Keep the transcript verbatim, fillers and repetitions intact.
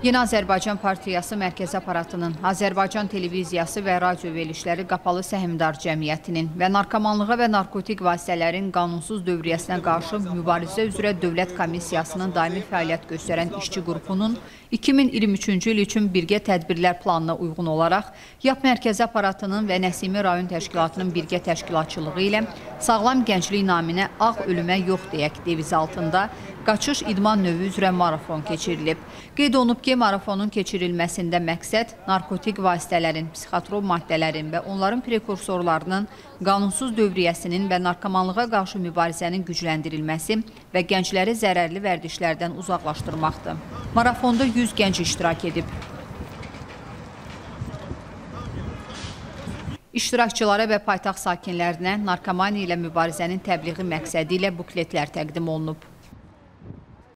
Yeni Azərbaycan Partiyası Mərkəzi Aparatının, Azərbaycan Televiziyası və Radio Verilişləri Qapalı Səhmdar Cəmiyyətinin və narkomanlığa və narkotik vasitələrin qanunsuz dövriyyəsinə qarşı mübarizə üzrə Dövlət Komissiyasının daimi fəaliyyət göstərən işçi qrupunun iki min iyirmi üçüncü il üçün birgə tədbirlər planına uyğun olaraq YAP Mərkəzi Aparatının və Nəsimi Rayon Təşkilatının birgə təşkilatçılığı ilə Sağlam Gənclik naminə Ağ ölümə yox deyək devizi altında qaçış idman növü üzrə marafon keçirilib. Qeyd olunub ki, marafonun keçirilməsində məqsəd narkotik vasitələrin, psixotrop maddələrin və onların prekursorlarının qanunsuz dövriyyəsinin və narkomanlığa qarşı mübarizənin gücləndirilməsi və gəncləri zərərli vərdişlərdən uzaqlaşdırmaqdır. Marafonda yüz gənc iştirak edib. İştirakçılara və paytaxt sakinlərinə narkomaniya ilə mübarizənin təbliği məqsədi ilə bukletlər təqdim olunub.